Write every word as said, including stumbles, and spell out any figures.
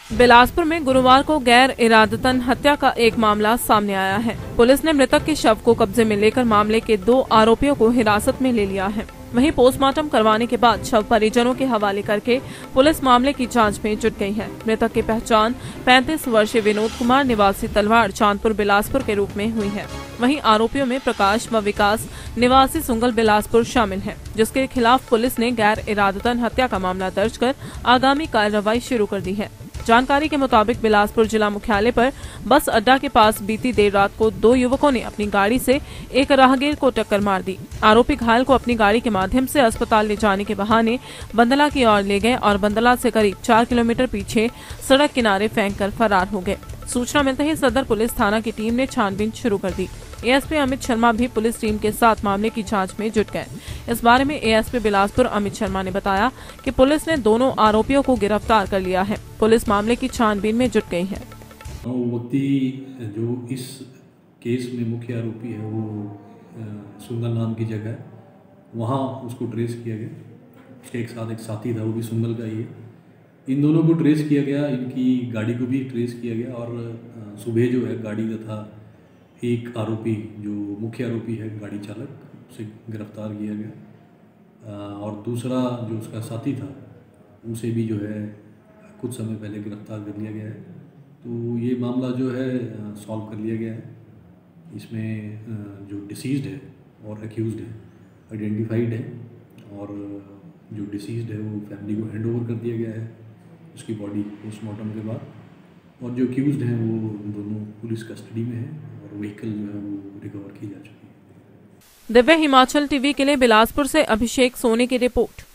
बिलासपुर में गुरुवार को गैर इरादतन हत्या का एक मामला सामने आया है। पुलिस ने मृतक के शव को कब्जे में लेकर मामले के दो आरोपियों को हिरासत में ले लिया है। वहीं पोस्टमार्टम करवाने के बाद शव परिजनों के हवाले करके पुलिस मामले की जांच में जुट गई है। मृतक की पहचान पैंतीस वर्षीय विनोद कुमार निवासी तलवाड़ चांदपुर बिलासपुर के रूप में हुई है। वहीं आरोपियों में प्रकाश व विकास निवासी सुंगल बिलासपुर शामिल हैं, जिसके खिलाफ पुलिस ने गैर इरादतन हत्या का मामला दर्ज कर आगामी कार्रवाई शुरू कर दी है। जानकारी के मुताबिक बिलासपुर जिला मुख्यालय पर बस अड्डा के पास बीती देर रात को दो युवकों ने अपनी गाड़ी से एक राहगीर को टक्कर मार दी। आरोपी घायल को अपनी गाड़ी के माध्यम से अस्पताल ले जाने के बहाने बंदला की ओर ले गए और बंदला से करीब चार किलोमीटर पीछे सड़क किनारे फेंक कर फरार हो गए। सूचना मिलते ही सदर पुलिस थाना की टीम ने छानबीन शुरू कर दी। एएसपी अमित शर्मा भी पुलिस टीम के साथ मामले की जांच में जुट गए। इस बारे में एएसपी बिलासपुर अमित शर्मा ने बताया कि पुलिस ने दोनों आरोपियों को गिरफ्तार कर लिया है। पुलिस मामले की छानबीन में जुट गई है। वो व्यक्ति जो इस केस में मुख्य आरोपी है वो सुंगल नाम की जगह है, वहाँ उसको ट्रेस किया गया। उसके एक साथ एक साथी था, वो भी सुंगल का ही है। इन दोनों को ट्रेस किया गया, इनकी गाड़ी को भी ट्रेस किया गया और सुबह जो है गाड़ी तथा एक आरोपी जो मुख्य आरोपी है गाड़ी चालक, उसे गिरफ्तार किया गया और दूसरा जो उसका साथी था उसे भी जो है कुछ समय पहले गिरफ्तार कर लिया गया है। तो ये मामला जो है सॉल्व कर लिया गया है। इसमें जो डिसीज्ड है और एक्यूज्ड है आइडेंटिफाइड है और जो डिसीज्ड है वो फैमिली को हैंड ओवर कर दिया गया है उसकी बॉडी पोस्टमार्टम के बाद, और जो एक्यूज्ड हैं वो दोनों पुलिस कस्टडी में है और व्हीकल जो है वो रिकवर की जा चुकी है। दिव्य हिमाचल टीवी के लिए बिलासपुर से अभिषेक सोनी की रिपोर्ट।